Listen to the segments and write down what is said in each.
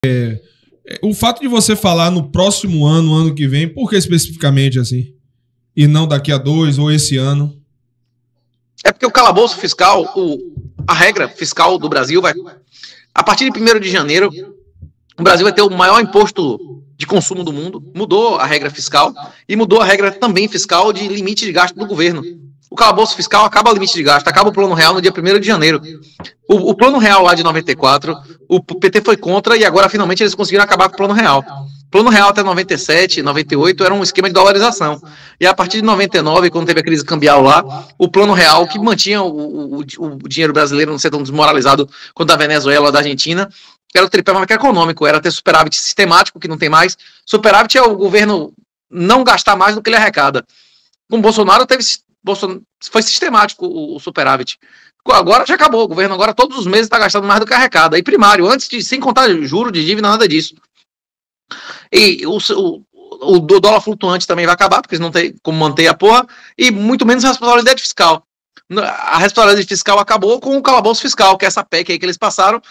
O fato de você falar no próximo ano, ano que vem, por que especificamente assim? E não daqui a 2 ou esse ano? É porque o calabouço fiscal, a regra fiscal do Brasil vai... A partir de 1º de janeiro, o Brasil vai ter o maior imposto de consumo do mundo. Mudou a regra fiscal e mudou a regra também fiscal de limite de gasto do governo. O calabouço fiscal acaba o limite de gasto, acaba o plano real no dia 1º de janeiro. O plano real lá de 94, o PT foi contra e agora finalmente eles conseguiram acabar com o plano real. O plano real até 97, 98 era um esquema de dolarização. E a partir de 99, quando teve a crise cambial lá, o plano real, que mantinha o dinheiro brasileiro não ser tão desmoralizado quanto da Venezuela ou da Argentina, era o tripé macroeconômico, era ter superávit sistemático, que não tem mais. Superávit é o governo não gastar mais do que ele arrecada. Com o Bolsonaro foi sistemático o superávit. Agora já acabou, o governo agora todos os meses está gastando mais do que arrecada. E primário, sem contar juros de dívida, nada disso. E o dólar flutuante também vai acabar, porque eles não tem como manter a porra, e muito menos a responsabilidade fiscal. A responsabilidade fiscal acabou com o calabouço fiscal, que é essa PEC aí que eles passaram,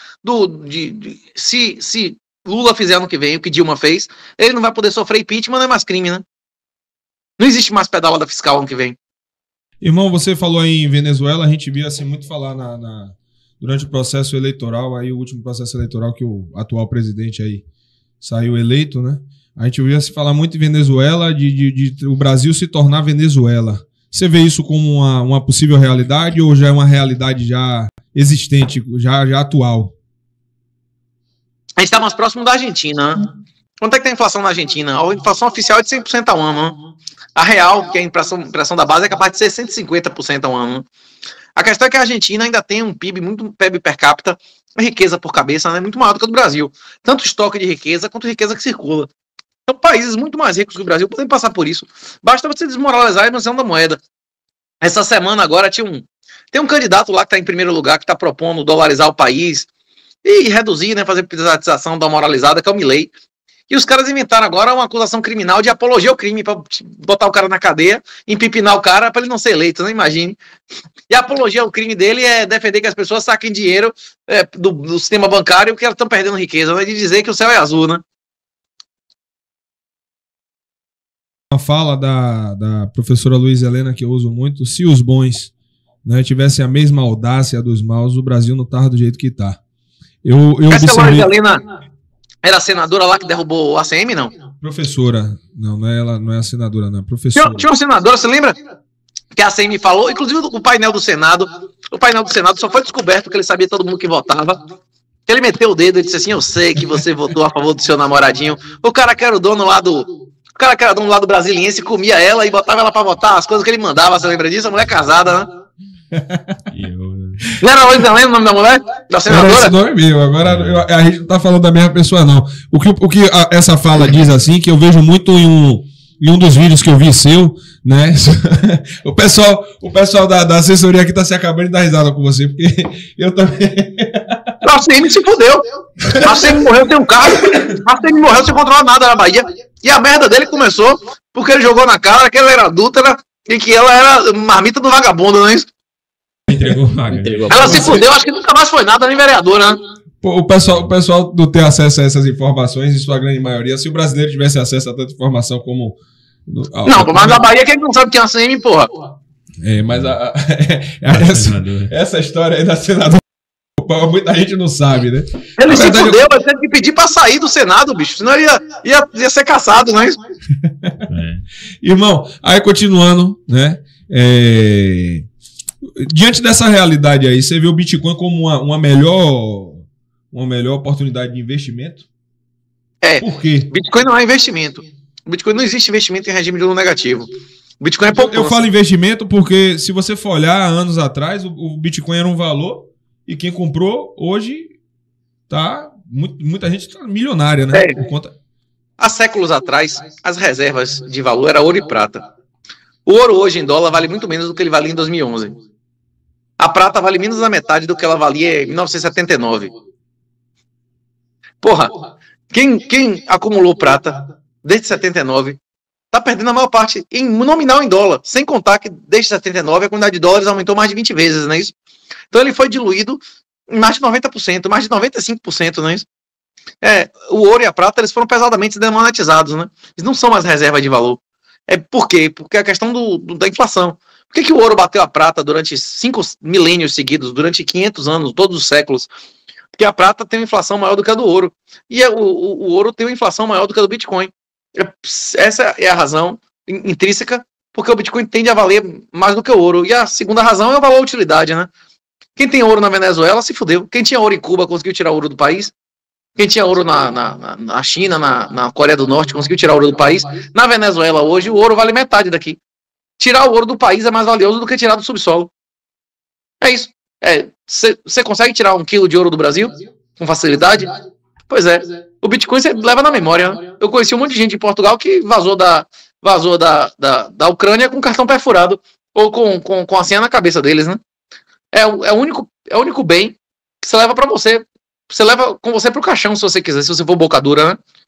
se Lula fizer ano que vem o que Dilma fez, ele não vai poder sofrer impeachment, não é mais crime, né? Não existe mais pedalada fiscal ano que vem. Irmão, você falou aí em Venezuela, a gente via assim muito falar durante o processo eleitoral, aí o último processo eleitoral que o atual presidente aí saiu eleito, né? A gente via se falar muito em Venezuela, de o Brasil se tornar Venezuela. Você vê isso como uma possível realidade ou já é uma realidade já existente, já atual? A gente está mais próximo da Argentina, né? Quanto é que tem a inflação na Argentina? A inflação oficial é de 100% ao ano, né? A real, que é a impressão da base, é capaz de ser 150% ao ano. A questão é que a Argentina ainda tem um PIB per capita, riqueza por cabeça, né, muito maior do que a do Brasil. Tanto estoque de riqueza quanto riqueza que circula. São países muito mais ricos que o Brasil, podem passar por isso. Basta você desmoralizar a emissão da moeda. Essa semana agora tem um candidato lá que está em primeiro lugar, que está propondo dolarizar o país e reduzir, né, fazer privatização da moralizada, que é o Milei. E os caras inventaram agora uma acusação criminal de apologia ao crime, para botar o cara na cadeia, empipinar o cara para ele não ser eleito, né? Imagine. E a apologia ao crime dele é defender que as pessoas saquem dinheiro do sistema bancário porque elas estão perdendo riqueza, né? De dizer que o céu é azul, né? Uma fala da professora Luiz Helena, que eu uso muito, se os bons, né, tivessem a mesma audácia dos maus, o Brasil não estava do jeito que está. Essa Luiz Helena... Era a senadora lá que derrubou o ACM, não? Professora. Não é ela, não é a senadora, não. É professora. Tinha uma senadora, você lembra? Que a ACM falou, inclusive o painel do Senado. O painel do Senado só foi descoberto que ele sabia todo mundo que votava. Ele meteu o dedo e disse assim: eu sei que você votou a favor do seu namoradinho. O cara que era o dono lá do. O cara que era dono lá do Brasiliense comia ela e botava ela pra votar as coisas que ele mandava. Você lembra disso? A mulher casada, né? Não era Luiz Helena o nome da mulher? Da senadora? Esse nome é meu. Agora a gente não tá falando da mesma pessoa, não. O que essa fala diz assim, que eu vejo muito em um dos vídeos que eu vi seu, né? o pessoal da assessoria aqui tá se acabando de dar risada com você, porque eu também. A ACM se fudeu. A ACM morreu sem um carro. A ACM morreu sem controlar nada na Bahia. E a merda dele começou porque ele jogou na cara que ela era adúltera e que ela era marmita do vagabundo, não é isso? Entregou. Ela se fudeu, acho que nunca mais foi nada, nem vereadora, né? O pessoal não tem acesso a essas informações, em sua grande maioria. Se o brasileiro tivesse acesso a tanta informação como... Não, mas na Bahia quem não sabe que é a ACM, porra? Mas essa história aí da senadora, muita gente não sabe, né? Ele se fudeu, vai ter que pedir pra sair do Senado, bicho, senão ele ia ser caçado, não é isso? Irmão, aí continuando, né? Diante dessa realidade aí, você vê o Bitcoin como uma melhor oportunidade de investimento? Por quê? Bitcoin não é investimento. O Bitcoin não existe investimento em regime de lucro negativo. O Bitcoin é poupança. Eu falo investimento porque se você for olhar anos atrás, o Bitcoin era um valor e quem comprou hoje tá... Muita gente tá milionária, né? Por conta... Há séculos atrás, as reservas de valor eram ouro e prata. O ouro hoje em dólar vale muito menos do que ele valia em 2011. A prata vale menos da metade do que ela valia em 1979. Porra, quem acumulou prata desde 79 tá perdendo a maior parte em nominal em dólar. Sem contar que desde 79 a quantidade de dólares aumentou mais de 20 vezes, não é isso? Então ele foi diluído em mais de 90%, mais de 95%, não é isso? O ouro e a prata, eles foram pesadamente desmonetizados, né? Eles não são mais reserva de valor. Por quê? Porque a questão da inflação. Por que o ouro bateu a prata durante 5 milênios seguidos, durante 500 anos, todos os séculos? Porque a prata tem uma inflação maior do que a do ouro. E o ouro tem uma inflação maior do que a do Bitcoin. Essa é a razão intrínseca, porque o Bitcoin tende a valer mais do que o ouro. E a segunda razão é o valor utilidade, né? Quem tem ouro na Venezuela se fudeu. Quem tinha ouro em Cuba conseguiu tirar ouro do país. Quem tinha ouro na China, na Coreia do Norte, conseguiu tirar ouro do país. Na Venezuela hoje, o ouro vale metade daqui. Tirar o ouro do país é mais valioso do que tirar do subsolo. É isso. Você consegue tirar 1 quilo de ouro do Brasil com facilidade? Pois é. O Bitcoin você leva na memória, né? Eu conheci um monte de gente em Portugal que vazou da Ucrânia com cartão perfurado ou com a senha na cabeça deles, né? É o único bem que você leva pra você. Você leva com você pro caixão, se você quiser, se você for boca dura, né?